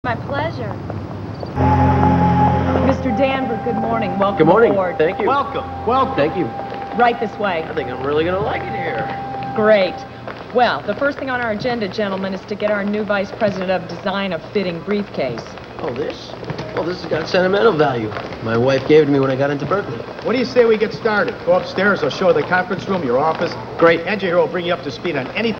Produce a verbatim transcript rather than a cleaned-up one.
My pleasure. Mister Danver, good morning. Welcome Good morning. aboard. Thank you. Welcome. Welcome. Thank you. Right this way. I think I'm really going to like it here. Great. Well, the first thing on our agenda, gentlemen, is to get our new Vice President of Design a fitting briefcase. Oh, this? Well, this has got sentimental value. My wife gave it to me when I got into Berkeley. What do you say we get started? Go upstairs, I'll show you the conference room, your office. Great. Andrew here will bring you up to speed on anything.